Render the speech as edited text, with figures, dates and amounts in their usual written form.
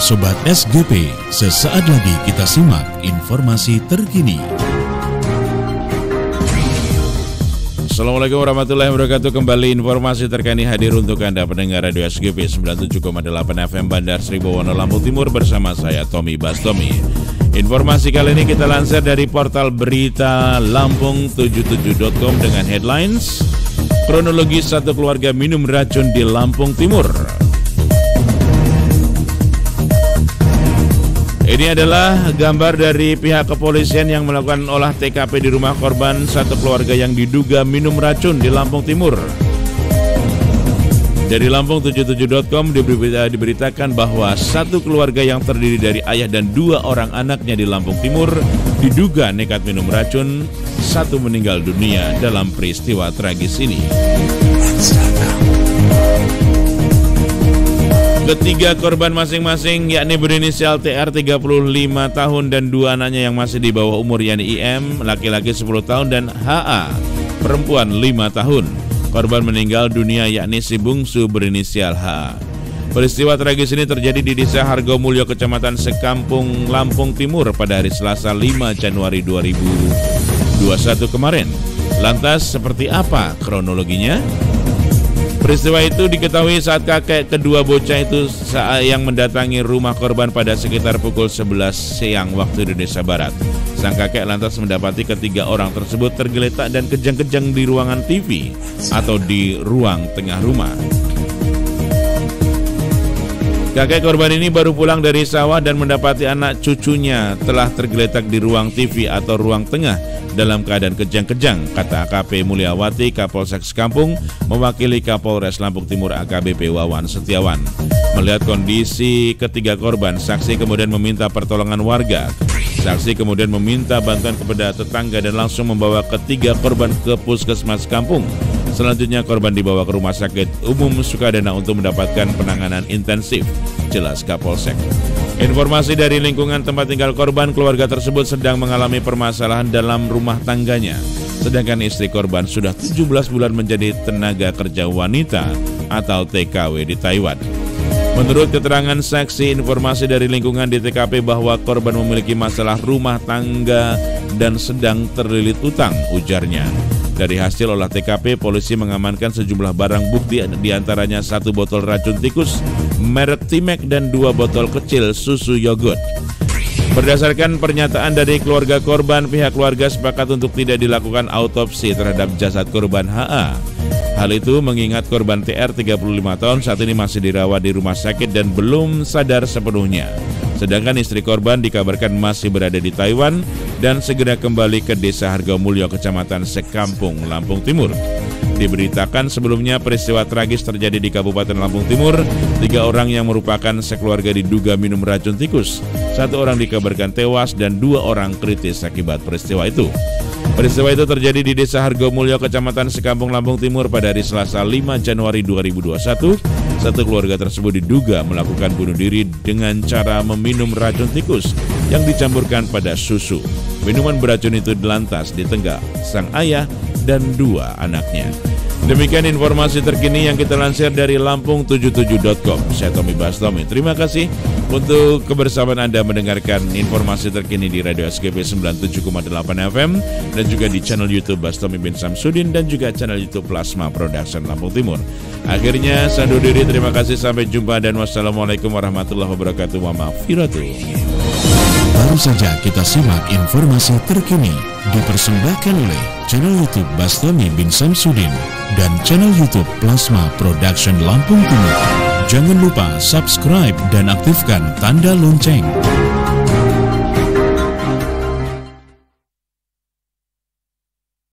Sobat SGP, sesaat lagi kita simak informasi terkini. Assalamualaikum warahmatullahi wabarakatuh. Kembali informasi terkini hadir untuk Anda pendengar Radio SGP 97,8 FM Bandar Sribawono Lampung Timur bersama saya Tommy Bastomi. Informasi kali ini kita lansir dari portal berita Lampung77.com dengan headlines: kronologi satu keluarga minum racun di Lampung Timur. Ini adalah gambar dari pihak kepolisian yang melakukan olah TKP di rumah korban satu keluarga yang diduga minum racun di Lampung Timur. Dari Lampung77.com diberitakan bahwa satu keluarga yang terdiri dari ayah dan dua orang anaknya di Lampung Timur diduga nekat minum racun, satu meninggal dunia dalam peristiwa tragis ini. Ketiga korban masing-masing yakni berinisial TR 35 tahun dan dua anaknya yang masih di bawah umur yakni IM laki-laki 10 tahun dan HA perempuan 5 tahun. Korban meninggal dunia yakni si bungsu berinisial H. Peristiwa tragis ini terjadi di Desa Hargomulyo, Kecamatan Sekampung, Lampung Timur pada hari Selasa 5 Januari 2021 kemarin. Lantas seperti apa kronologinya? Peristiwa itu diketahui saat kakek kedua bocah itu yang mendatangi rumah korban pada sekitar pukul 11 siang waktu Indonesia Barat. Sang kakek lantas mendapati ketiga orang tersebut tergeletak dan kejang-kejang di ruangan TV atau di ruang tengah rumah. Kakek korban ini baru pulang dari sawah dan mendapati anak cucunya telah tergeletak di ruang TV atau ruang tengah dalam keadaan kejang-kejang, kata AKP Mulyawati Kapolsek Sekampung mewakili Kapolres Lampung Timur AKBP Wawan Setiawan. Melihat kondisi ketiga korban, saksi kemudian meminta pertolongan warga. Saksi kemudian meminta bantuan kepada tetangga dan langsung membawa ketiga korban ke Puskesmas Kampung. Selanjutnya korban dibawa ke Rumah Sakit Umum Sukadana untuk mendapatkan penanganan intensif, jelas Kapolsek. Informasi dari lingkungan tempat tinggal korban, keluarga tersebut sedang mengalami permasalahan dalam rumah tangganya. Sedangkan istri korban sudah 17 bulan menjadi tenaga kerja wanita atau TKW di Taiwan. Menurut keterangan saksi, informasi dari lingkungan di TKP bahwa korban memiliki masalah rumah tangga dan sedang terlilit utang, ujarnya. Dari hasil olah TKP, polisi mengamankan sejumlah barang bukti, diantaranya satu botol racun tikus merek Timek dan dua botol kecil susu yogurt. Berdasarkan pernyataan dari keluarga korban, pihak keluarga sepakat untuk tidak dilakukan autopsi terhadap jasad korban HA. Hal itu mengingat korban TR 35 tahun saat ini masih dirawat di rumah sakit dan belum sadar sepenuhnya. Sedangkan istri korban dikabarkan masih berada di Taiwan dan segera kembali ke Desa Hargomulyo, Kecamatan Sekampung, Lampung Timur. Diberitakan sebelumnya peristiwa tragis terjadi di Kabupaten Lampung Timur. 3 orang yang merupakan sekeluarga diduga minum racun tikus. 1 orang dikabarkan tewas dan 2 orang kritis akibat peristiwa itu. Peristiwa itu terjadi di Desa Hargomulyo, Kecamatan Sekampung, Lampung Timur pada hari Selasa 5 Januari 2021. Satu keluarga tersebut diduga melakukan bunuh diri dengan cara meminum racun tikus yang dicampurkan pada susu. Minuman beracun itu lantas ditenggak sang ayah dan 2 anaknya. Demikian informasi terkini yang kita lansir dari Lampung77.com. Saya Tommy Bastomi. Terima kasih untuk kebersamaan Anda mendengarkan informasi terkini di Radio SGP 97,8 FM dan juga di channel YouTube Bastomi bin Samsudin dan juga channel YouTube Plasma Production Lampung Timur. Akhirnya saya undur diri, terima kasih, sampai jumpa dan wassalamualaikum warahmatullahi wabarakatuh. Wa maghfiratuh. Baru saja kita simak informasi terkini dipersembahkan oleh channel YouTube Bastomi bin Samsudin dan channel YouTube Plasma Production Lampung Timur. Jangan lupa subscribe dan aktifkan tanda lonceng.